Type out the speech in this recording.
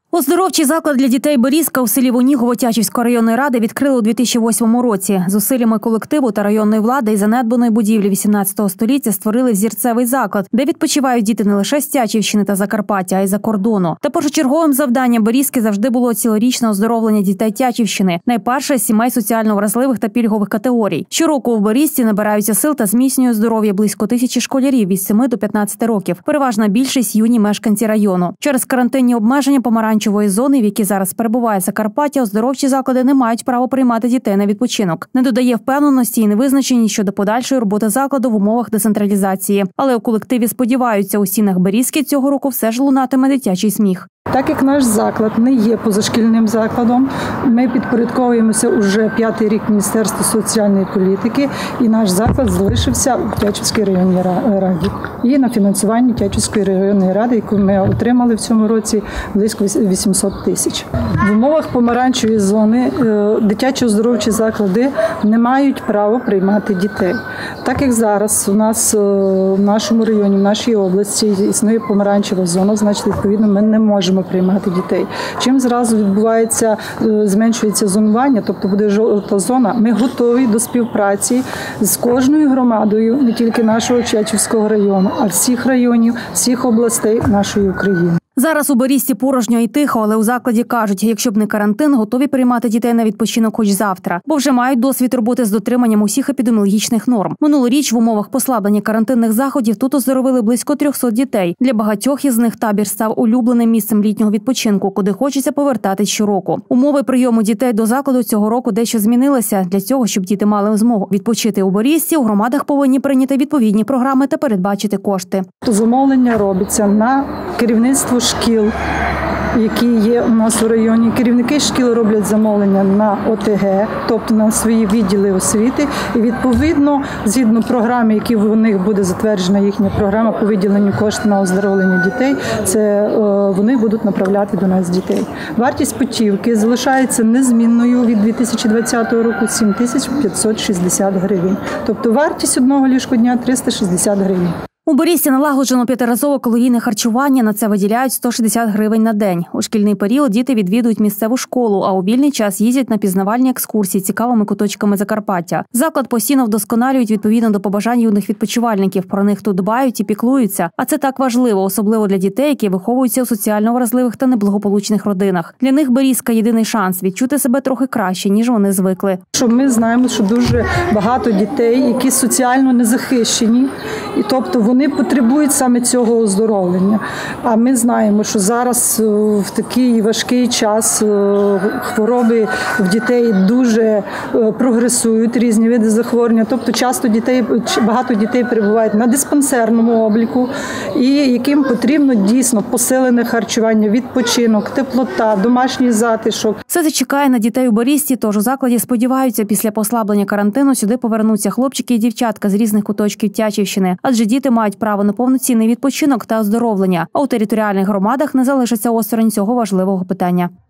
Оздоровчий заклад для дітей «Берізка» у селі Вонігово Тячівської районної ради відкрили у 2008 році. Зусиллями колективу та районної влади із занедбаної будівлі 18 століття створили взірцевий заклад, де відпочивають діти не лише з Тячівщини та Закарпаття, а й за кордону. Та першочерговим завданням «Берізки» завжди було цілорічне оздоровлення дітей Тячівщини, найперше з сімей соціально вразливих та пільгових категорій. Щороку у «Берізці» набираються сил та зміцнює здоров'я близько 1000 школярів від 7 до 15 років. Переважна більшість – юні мешканці району. Через карантинні обмеження помаранчевої зони, в якій зараз перебуває Закарпаття, оздоровчі заклади не мають права приймати дітей на відпочинок. Не додає впевненості і невизначеність щодо подальшої роботи закладу в умовах децентралізації. Але у колективі сподіваються, у стінах «Берізки» цього року все ж лунатиме дитячий сміх. Так як наш заклад не є позашкільним закладом, ми підпорядковуємося уже 5-й рік Міністерству соціальної політики, і наш заклад залишився у Тячівській районній раді. І на фінансуванні Тячівської районної ради, яку ми отримали в цьому році, близько 800 тисяч. В умовах помаранчевої зони дитячі оздоровчі заклади не мають права приймати дітей. Так як зараз у нас в нашому районі, в нашій області існує помаранчева зона, значить, відповідно, ми не можемо приймати дітей. Чим зразу відбувається, зменшується зонування, тобто буде жовта зона, ми готові до співпраці з кожною громадою, не тільки нашого Тячівського району, а всіх районів, всіх областей нашої України. Зараз у «Берізці» порожньо і тихо, але у закладі кажуть, якщо б не карантин, готові приймати дітей на відпочинок хоч завтра, бо вже мають досвід роботи з дотриманням усіх епідеміологічних норм. Минулоріч в умовах послаблення карантинних заходів тут оздоровили близько 300 дітей. Для багатьох із них табір став улюбленим місцем літнього відпочинку, куди хочеться повертатись щороку. Умови прийому дітей до закладу цього року дещо змінилися. Для цього, щоб діти мали змогу відпочити у «Берізці», у громадах повинні прийняти відповідні програми та передбачити кошти. Замовлення робиться на керівництво шкіл, які є у нас у районі. Керівники шкіл роблять замовлення на ОТГ, тобто на свої відділи освіти. І відповідно, згідно програми, які у них буде затверджена їхня програма по виділенню коштів на оздоровлення дітей, це вони будуть направляти до нас дітей. Вартість путівки залишається незмінною від 2020 року – 7560 гривень. Тобто вартість одного ліжкодня – 360 гривень. У «Берізці» налагоджено 5-разове калорійне харчування, на це виділяють 160 гривень на день. У шкільний період діти відвідують місцеву школу, а у вільний час їздять на пізнавальні екскурсії цікавими куточками Закарпаття. Заклад постійно вдосконалюють відповідно до побажань юних відпочивальників. Про них тут дбають і піклуються. А це так важливо, особливо для дітей, які виховуються у соціально вразливих та неблагополучних родинах. Для них «Берізка» – єдиний шанс відчути себе трохи краще, ніж вони звикли. Ми знаємо, що дуже багато дітей, які соціально незахищені, і тобто вони потребують саме цього оздоровлення. А ми знаємо, що зараз в такий важкий час хвороби в дітей дуже прогресують, різні види захворювання. Тобто багато дітей перебувають на диспансерному обліку, і яким потрібно дійсно посилене харчування, відпочинок, теплота, домашній затишок. Все це чекає на дітей у «Берізці», тож у закладі сподіваються, після послаблення карантину сюди повернуться хлопчики і дівчатка з різних куточків Тячівщини, адже діти мають право на повноцінний відпочинок та оздоровлення, а у територіальних громадах не залишаться осторонь цього важливого питання.